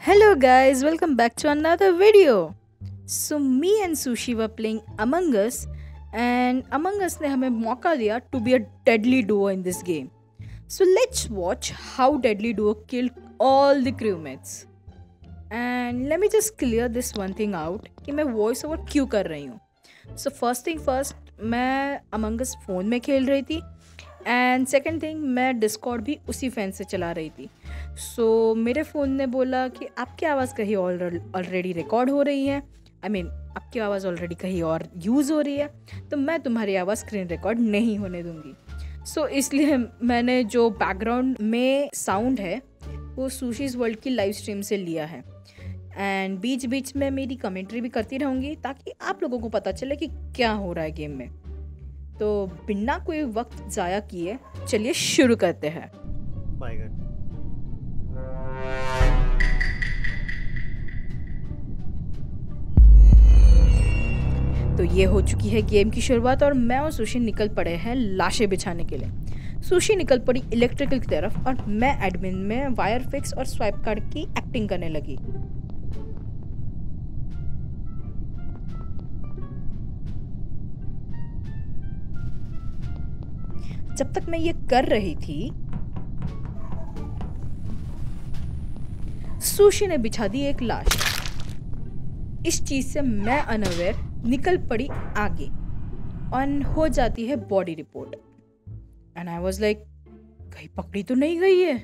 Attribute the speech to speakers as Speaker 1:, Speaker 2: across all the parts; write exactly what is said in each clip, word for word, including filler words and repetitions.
Speaker 1: Hello guys, welcome back to another video. So me and Sushi were playing Among Us and Among Us ने हमें मौका दिया to be a deadly duo in this game. So let's watch how deadly duo killed all the crewmates. And let me just clear this one thing out कि मैं voice over क्यों कर रही हूँ. So first thing first, मैं Among Us phone में खेल रही थी एंड सेकेंड थिंग मैं डिस्कॉर्ड भी उसी फ़ैन से चला रही थी. सो so, मेरे फ़ोन ने बोला कि आपकी आवाज़ कहीं ऑलरेडी रिकॉर्ड हो रही है, आई मीन आपकी आवाज़ ऑलरेडी कहीं और यूज़ हो रही है, तो मैं तुम्हारी आवाज़ स्क्रीन रिकॉर्ड नहीं होने दूंगी. सो so, इसलिए मैंने जो बैकग्राउंड में साउंड है वो सुशीज़ वर्ल्ड की लाइव स्ट्रीम से लिया है एंड बीच बीच में मेरी कमेंट्री भी करती रहूँगी ताकि आप लोगों को पता चले कि क्या हो रहा है गेम में. तो बिना कोई वक्त ज़ाया किए चलिए शुरू करते हैं. तो ये हो चुकी है गेम की शुरुआत और मैं और सुशी निकल पड़े हैं लाशें बिछाने के लिए. सुशी निकल पड़ी इलेक्ट्रिकल की तरफ और मैं एडमिन में वायर फिक्स और स्वाइप कार्ड की एक्टिंग करने लगी. जब तक मैं ये कर रही थी सुशी ने बिछा दी एक लाश. इस चीज से मैं अनअवेयर निकल पड़ी आगे और हो जाती है body report and I was like कहीं पकड़ी तो नहीं गई है.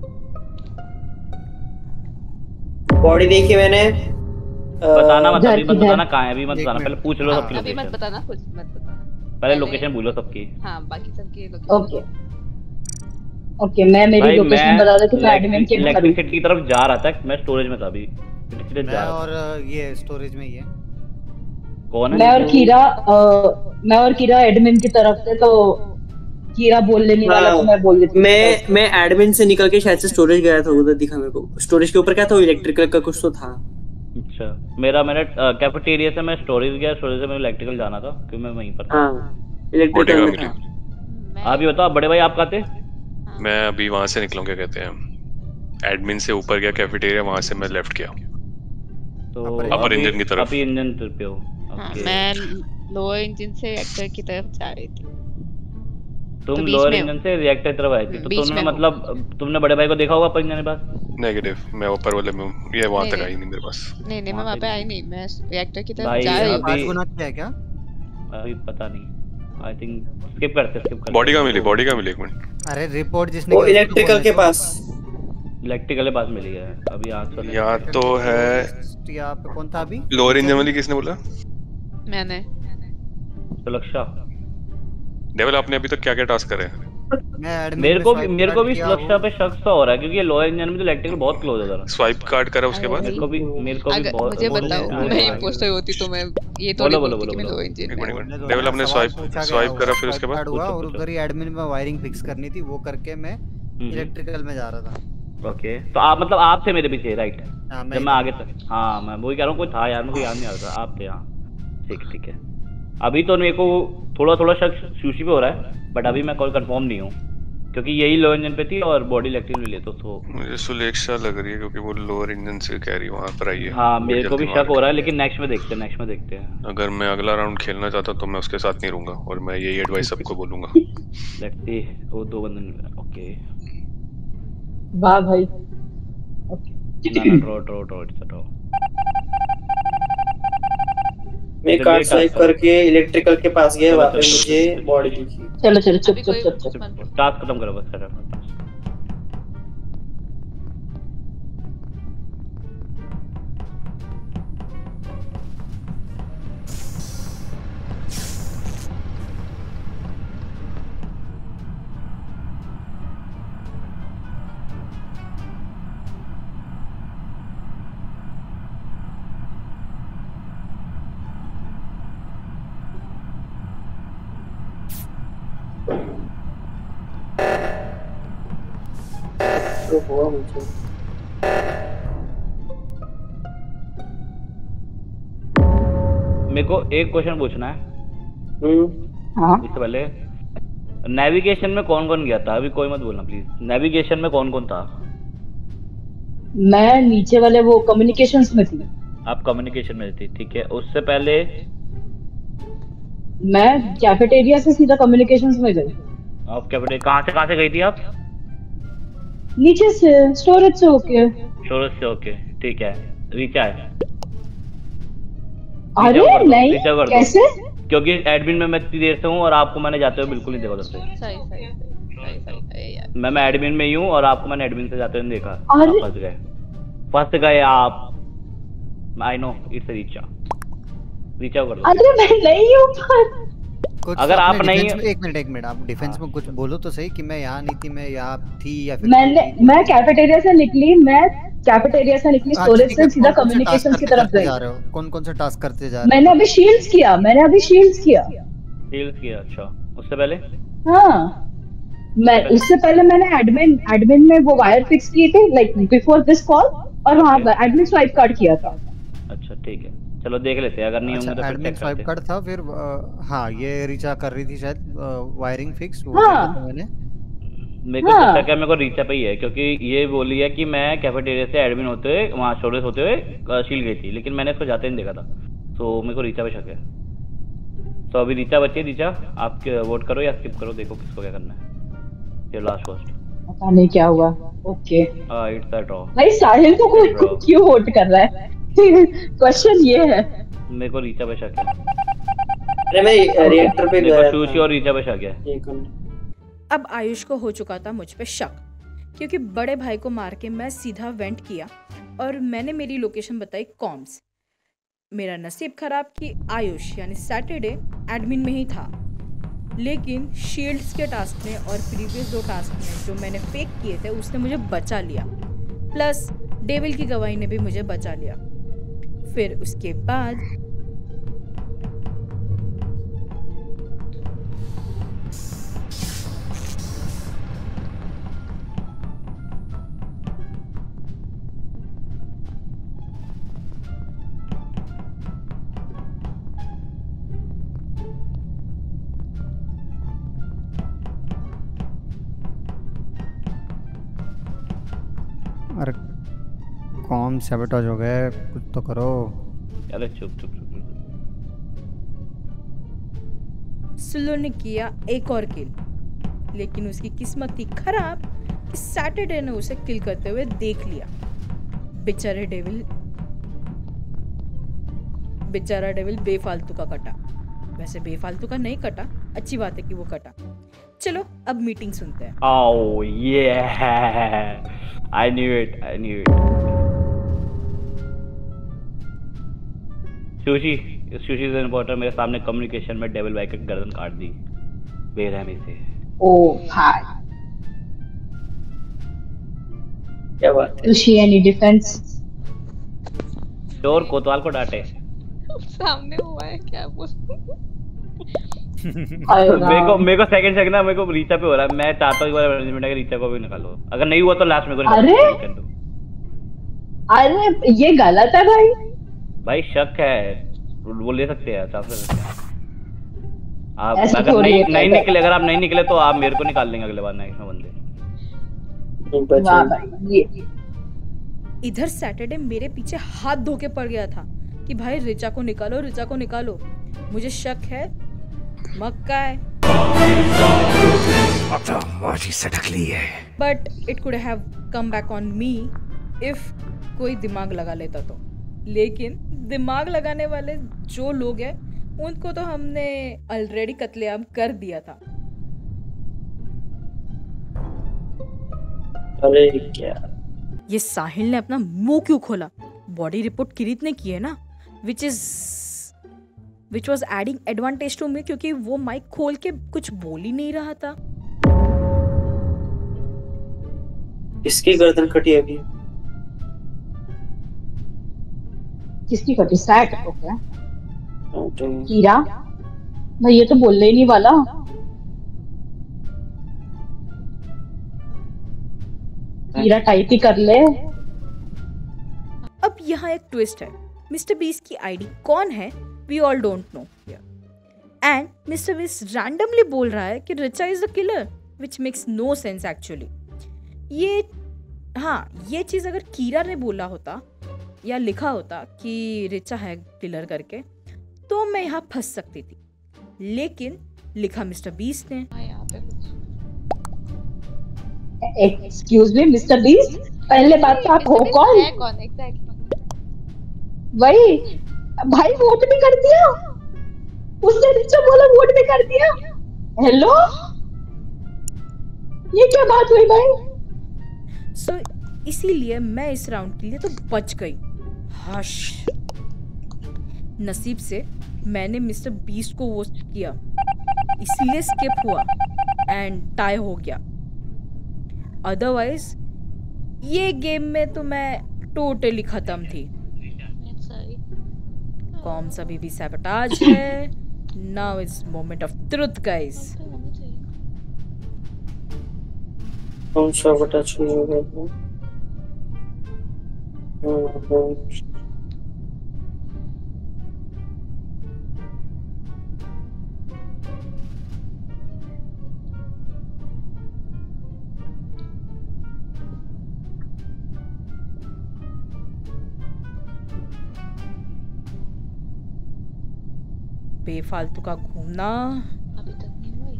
Speaker 2: बॉडी देखी मैंने.
Speaker 3: बताना मत अभी मत बताना कहाँ है, अभी मत बताना, पहले पूछ लो सबकी
Speaker 4: लोकेशन. अभी मत बताना, कुछ मत बताना,
Speaker 3: पहले लोकेशन बोलो सबकी.
Speaker 4: हाँ बाकी सबकी लोकेशन.
Speaker 5: ओके ओके मैं मेरी लोकेशन बता देती हूँ. मैं एडमिन के
Speaker 3: इलेक्ट्रिसिटी की तरफ जा रहा था, मैं स्टोरेज में था अभी.
Speaker 6: मैं और ये स्टोरेज में ही है.
Speaker 3: कौन है?
Speaker 5: मैं और कीरा मैं और कीरा एडमिन की तरफ से, तो कीरा बोल लेने वाला तो मैं बोल देती.
Speaker 2: मैं मैं एडमिन से निकल के शायद से स्टोरेज गया था, उधर दिखा मेरे को. स्टोरेज के ऊपर क्या था, इलेक्ट्रिकल का कुछ तो था.
Speaker 3: अच्छा मेरा मैंने कैफेटेरिया से मैं स्टोरेज गया, स्टोरेज से मैं इलेक्ट्रिकल जाना था क्योंकि मैं वहीं पर था.
Speaker 2: हां इलेक्ट्रिकल में था.
Speaker 3: आप भी बताओ बड़े भाई आप कहाँ थे?
Speaker 7: मैं अभी वहां से निकलूं, क्या कहते हैं, एडमिन से ऊपर गया कैफेटेरिया, वहां से मैं लेफ्ट किया
Speaker 3: तो
Speaker 7: अपर इंजन की तरफ.
Speaker 3: अभी इंजन पे हो?
Speaker 4: हाँ, मैं लोअर इंजन से रिएक्टर की तरफ जा रही थी.
Speaker 3: तुम तो लोअर इंजन से रिएक्टर की तरफ आई थी, तो तुमने मतलब तुमने बड़े भाई को देखा होगा अपर इंजन के पास?
Speaker 7: नेगेटिव, मैं ऊपर वाले में हूं, ये वहां तक आई नहीं मेरे पास.
Speaker 4: नहीं नहीं मैं वहां पे आई नहीं, मैं रिएक्टर की तरफ जा रही हूं.
Speaker 6: आज गुना किया है क्या
Speaker 3: अभी पता नहीं. आई थिंक स्किप करते स्किप करते.
Speaker 7: बॉडी का मिली, बॉडी का मिली एक मिनट.
Speaker 6: अरे रिपोर्ट जिसने
Speaker 2: वो इलेक्ट्रिकल के पास,
Speaker 3: इलेक्ट्रिकल के पास मिली है अभी. आज तो
Speaker 7: या तो है
Speaker 6: यहाँ पे कौन था अभी?
Speaker 7: लोअर इंजन वाली किसने बोला?
Speaker 4: मैंने.
Speaker 3: सुलक्षा.
Speaker 7: डेविल आपने अभी तक क्या क्या टास्क करे हैं?
Speaker 3: मेरे को भी मेरे को भी सुलक्षा पे शक सा हो रहा है क्योंकि ये लोअर इंजन में तो इलेक्ट्रिकल बहुत क्लोज है जरा.
Speaker 7: स्वाइप कार्ड करा उसके बाद
Speaker 3: मेरे को भी मेरे को भी बहुत.
Speaker 4: मुझे बताओ मैं इंपोस्टर होती तो मैं ये तो
Speaker 3: बोलो बोलो बोलो बोलो.
Speaker 7: डेविल आपने स्वाइप स्वाइप करा फिर उसके बाद
Speaker 6: और उधर ही एडमिन में वायरिंग फिक्स करनी थी, वो करके मैं इलेक्ट्रिकल में जा रहा था.
Speaker 3: ओके तो आप मतलब आप थे मेरे पीछे राइट जब मैं आगे तक. हाँ मैं वही कह रहा हूँ, कोई था यार मुझे याद नहीं आ रहा. आप थे? हाँ ठीक ठीक है. अभी तो मेरे को थोड़ा थोड़ा शक सुशी पे हो रहा है बट अभी मैं कोई कंफर्म नहीं हूँ क्योंकि यही लोअर इंजन पे थी और बॉडी इलेक्ट्रिक ले तो तो
Speaker 7: मुझे सुलेक्षा लग रही है क्योंकि वो लोअर इंजन से कह रही वहां पर आई है.
Speaker 3: हाँ मेरे को भी शक हो रहा है लेकिन नेक्स्ट में देखते हैं नेक्स्ट में देखते हैं.
Speaker 7: अगर मैं अगला राउंड खेलना चाहता तो मैं उसके साथ नहीं रहूंगा और मैं यही एडवाइस सबको बोलूंगा.
Speaker 3: लेट्स सी वो दो बंदे. ओके
Speaker 5: वाह भाई.
Speaker 3: Okay draw draw draw it's draw.
Speaker 2: मैं कार्ड स्वाइप करके इलेक्ट्रिकल के पास गया, वहां पे मुझे बॉडी दिखी.
Speaker 5: चलो चलो चुप चुप चुप चुप.
Speaker 3: टास्क खत्म करो बस. करो
Speaker 2: तो हुआ मुझे.
Speaker 3: मेरे को एक क्वेश्चन पूछना है.
Speaker 2: हम्म
Speaker 5: हाँ
Speaker 3: इससे पहले नेविगेशन में कौन कौन गया था? अभी कोई मत बोलना प्लीज. नेविगेशन में कौन कौन था?
Speaker 5: मैं नीचे वाले वो कम्युनिकेशंस में थी।
Speaker 3: आप कम्युनिकेशन में थी, ठीक है। उससे पहले
Speaker 5: मैं कैफेटेरिया से सीधा कम्युनिकेशंस में गई।
Speaker 3: आप कैफेटेरिया कहाँ से कहाँ से गई थी आप?
Speaker 5: नीचे से, स्टोरेज से होके।
Speaker 3: स्टोरेज से होके, ठीक है। रीचा है?
Speaker 5: अरे नहीं, कैसे?
Speaker 3: क्योंकि एडमिन में मैं इतनी देर से हूँ और आपको मैंने जाते हुए बिल्कुल नहीं देखा।
Speaker 4: सही सही सही सही सही यार।
Speaker 3: मैं मैं एडमिन में ही हूँ और आपको मैंने एडमिन से जाते हुए नहीं देखा।
Speaker 5: अरे
Speaker 3: फंस गए, फंस गए आप। I know it's Richa. Richa कर दो।
Speaker 5: अरे मैं नहीं हूँ।
Speaker 3: अगर आप नहीं,
Speaker 6: एक मिनट एक मिनट आप डिफेंस में कुछ बोलो तो सही कि मैं यहाँ नहीं थी, मैं यहाँ थी या फिर
Speaker 5: मैंने मैं कैफेटेरिया से निकली, मैं कैफेटेरिया से निकली, स्टोरेज से सीधा कम्युनिकेशंस की तरफ गई।
Speaker 6: कौन कौन से टास्क करते जा रहे हो?
Speaker 5: मैंने अभी शील्ड्स किया, मैंने अभी शील्ड्स किया।
Speaker 3: शील्ड्स किया, अच्छा। उससे पहले?
Speaker 5: हाँ, मैं उससे पहले मैंने एडमिन एडमिन में वो वायर फिक्स किए थे, लाइक बिफोर दिस कॉल, और वहाँ पर एडमिन स्वाइप कार्ड किया था।
Speaker 3: अच्छा ठीक है, चलो देख लेते हैं, अगर नहीं होंगे तो फिर चेक
Speaker 6: स्वाइप कार्ड था। फिर हाँ, ये रीचा कर रही थी शायद वायरिंग फिक्स, वो
Speaker 5: हाँ।
Speaker 6: तो मैंने
Speaker 3: मेरे को लगता है मेरे को रीचा पे ही है, क्योंकि ये बोली है कि मैं कैफेटेरिया से एडमिन होते हुए वहाँ स्टोरेज होते हुए शील गई थी, लेकिन मैंने इसको जाते नहीं देखा था, तो मेरे को रीचा पे शक है। तो अभी रीचा बची है। रीचा आप वोट करो या स्किप करो, देखो किसको क्या करना है। ये लास्ट फर्स्ट,
Speaker 5: पता नहीं क्या हुआ। ओके,
Speaker 3: हां इट्स अ ड्रॉ।
Speaker 5: भाई साहिल को कोई क्यों वोट कर रहा है? क्वेश्चन ये है।
Speaker 3: मेरे को रीचा पे शक है।
Speaker 2: अरे मैं रिएक्टर पे गया था।
Speaker 3: सुशी और रीचा पे शक है।
Speaker 1: अब आयुष को हो चुका था मुझ पे शक, क्योंकि बड़े भाई को मार के मैं सीधा वेंट किया और मैंने मेरी लोकेशन बताई कॉम्स। मेरा नसीब खराब कि आयुष यानी सैटरडे एडमिन में ही था, लेकिन शील्ड्स के टास्क में और प्रीवियस दो टास्क में जो मैंने फेक किए थे उसने मुझे बचा लिया, प्लस डेविल की गवाही ने भी मुझे बचा लिया। फिर उसके बाद
Speaker 6: अरे कौन सैबोटेज हो गए, कुछ तो करो।
Speaker 3: अरे चुप चुप चुप।
Speaker 1: सुल्लो ने किया एक और किल, लेकिन उसकी किस्मत थी खराब कि सैटरडे ने उसे किल करते हुए देख लिया। बेचारे डेविल बेचारा डेविल बेफालतू का कटा। वैसे बेफालतू का नहीं कटा, अच्छी बात है कि वो कटा। चलो अब मीटिंग सुनते हैं।
Speaker 3: Oh yeah, I knew it, I knew it. Sushi, Sushi is reporter मेरे सामने कम्युनिकेशन में डेविल भाई की गर्दन काट दी बेरहमी से।
Speaker 5: ओ भाई,
Speaker 2: क्या बात है?
Speaker 5: Sushi any defence?
Speaker 3: चोर कोतवाल को डांटे।
Speaker 4: सामने हुआ है क्या बोल?
Speaker 3: मेरे को मेरे को सेकंड सेकंड ना मेरे को रीचा पे हो रहा है। मैं चाहता हूँ मैनेजमेंट है कि रीचा को भी निकालो, अगर नहीं हुआ तो लास्ट में को
Speaker 5: निकालो। अरे अरे ये गलत है भाई।
Speaker 3: भाई शक है, वो ले सकते हैं, चाह सकते हैं आप। अगर नहीं नहीं निकले अगर आप नहीं निकले तो आप मेरे को निकाल लेंगे अगले बार नेक्स्ट में बंदे।
Speaker 5: वाह भाई, ये
Speaker 1: इधर सैटरडे मेरे पीछे हाथ धो के पड़ गया था कि भाई रिचा को निकालो, रिचा को निकालो। मुझे शक है मक्का है,
Speaker 8: अब तो मौजी सटक ली है।
Speaker 1: But it could have come back on me if कोई दिमाग लगा लेता तो। लेकिन दिमाग लगाने वाले जो लोग हैं उनको तो हमने ऑलरेडी कत्लेआम कर दिया था।
Speaker 2: अरे क्या
Speaker 1: ये साहिल ने अपना मुंह क्यों खोला? बॉडी रिपोर्ट किरीत ने की है ना, which is which was adding advantage to me, क्योंकि वो माइक खोल के कुछ बोल ही नहीं रहा था।
Speaker 2: इसकी गर्दन कटी अभी।
Speaker 5: किसकी कटी? सैट को क्या? कीरा भाई ये तो बोलने ही नहीं वाला। कीरा टाइप ही कर ले।
Speaker 1: अब यहाँ एक ट्विस्ट है। मिस्टर बीस्ट की आईडी कौन है we all don't know, and mister Beast randomly बोल रहा है कि Richa is the killer, which makes no sense actually. ये हाँ, ये चीज़ अगर कीरा ने बोला होता या लिखा होता कि रिचा है किलर करके तो मैं यहाँ फंस सकती थी, लेकिन लिखा मिस्टर बीस्ट ने।
Speaker 5: एक्सक्यूज मी मिस्टर बीस्ट, पहले बात तो आप हो कौन?
Speaker 4: कौन एग्जैक्टली?
Speaker 5: वही भाई, वोट भी कर दिया उसने, रिचा बोला वोट भी कर दिया। हेलो, ये क्या बात हुई भाई?
Speaker 1: सो so, इसीलिए मैं इस राउंड के लिए तो बच गई। हश, नसीब से मैंने मिस्टर बीस्ट को वोट किया, इसलिए स्किप हुआ एंड टाई हो गया। अदरवाइज ये गेम में तो मैं टोटली खत्म थी। कॉम्स अभी भी सैबोटाज है। Now it's moment of truth guys.
Speaker 2: कौन सैबोटाज नहीं हो गया?
Speaker 1: बेफालतू का घूमना।
Speaker 4: अभी तक नहीं हुई।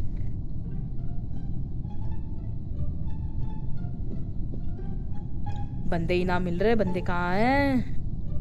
Speaker 1: बंदे ही ना मिल रहे, बंदे कहाँ हैं?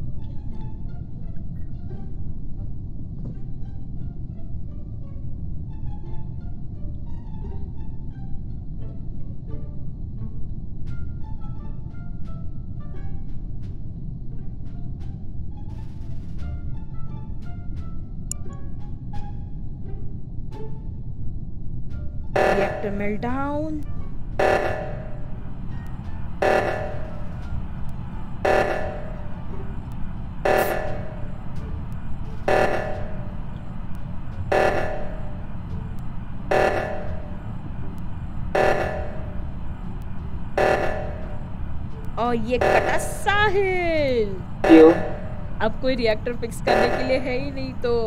Speaker 1: Reactor meltdown. और ये कटा साहिल।
Speaker 2: क्यों?
Speaker 1: अब कोई रिएक्टर फिक्स करने के लिए है ही नहीं तो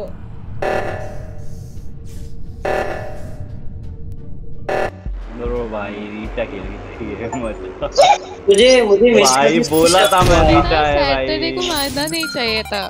Speaker 3: भाई रीचा खेल रही थी मत।
Speaker 2: मुझे मुझे
Speaker 3: भाई बोला था मैं रीचा है भाई।
Speaker 4: सैटरडे को मारना नहीं चाहिए था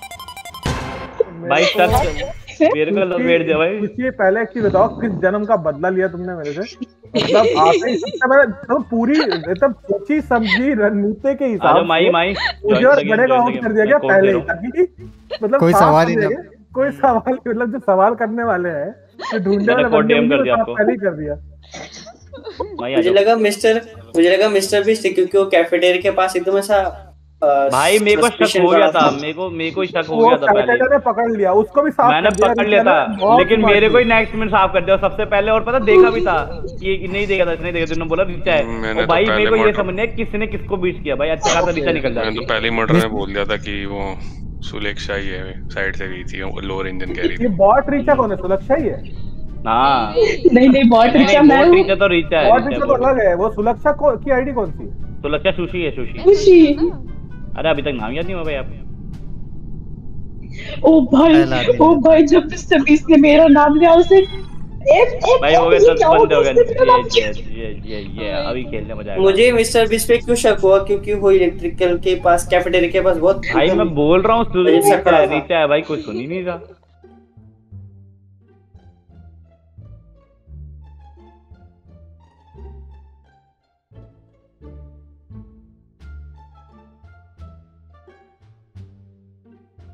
Speaker 3: भाई। सच मेरे को लपेट दिया भाई।
Speaker 9: इसलिए पहले एक चीज बताओ, किस जन्म का बदला लिया तुमने मेरे से? मतलब आपने सबसे पहले तो पूरी मतलब सोची समझी रणनीति के हिसाब से
Speaker 3: माई माई
Speaker 9: मुझे और बड़े का आउट कर दिया गया पहले ही, ताकि मतलब
Speaker 6: कोई सवाल ही ना,
Speaker 9: कोई सवाल मतलब जो सवाल करने वाले हैं जो ढूंढने वाले बंदे को पहले ही कर दिया।
Speaker 2: मुझे लगा मिस्टर मुझे लगा मिस्टर बीस्ट क्योंकि वो कैफेटेरिया के पास एकदम ऐसा
Speaker 3: भाई मेरे को शक हो गया था। मेरे को मेरे को शक हो गया था पहले।
Speaker 9: मैंने पकड़ लिया उसको भी, साफ
Speaker 3: मैंने पकड़ लिया था, लेकिन मेरे को ही नेक्स्ट मिनट साफ कर दिया सबसे पहले। और पता देखा भी था कि नहीं देखा था, नहीं देखा। तुमने बोला रीचा है और भाई मेरे को ये समझना है किसने किसको बीट किया। भाई अच्छा खासा रीचा निकल जाता।
Speaker 7: मैंने तो पहले मर्डर में बोल दिया था कि वो सुलेक्षा ही है, साइड से गई थी, लोअर इंजन कह रही थी।
Speaker 9: ये बॉट रीचा कौन है? सुलक्षा ही है?
Speaker 3: हाँ
Speaker 5: नहीं नहीं, बॉट रीचा मैं हूं।
Speaker 3: रीचा तो रीचा है,
Speaker 9: बॉट रीचा तो अलग है। वो सुलक्षा को की आईडी कौन सी है?
Speaker 3: सुलक्षा सुशी है। सुशी
Speaker 5: खुशी।
Speaker 3: अरे अभी तक नाम याद नहीं हुआ भाई आप?
Speaker 5: ओ भाई, ओ भाई, जब मिस्टर बीस्ट ने मेरा नाम लिया उसे एक एक
Speaker 3: भाई हो गए दस बंदे हो गए। ये ये ये ये अभी खेलने मजा आएगा।
Speaker 2: मुझे मिस्टर बीस्ट पे क्यों शक हुआ? क्योंकि वो इलेक्ट्रिकल के पास, कैफेटेरिया के पास बहुत
Speaker 3: भाई मैं बोल रहा हूँ रीचा है भाई, कुछ सुन ही नहीं रहा।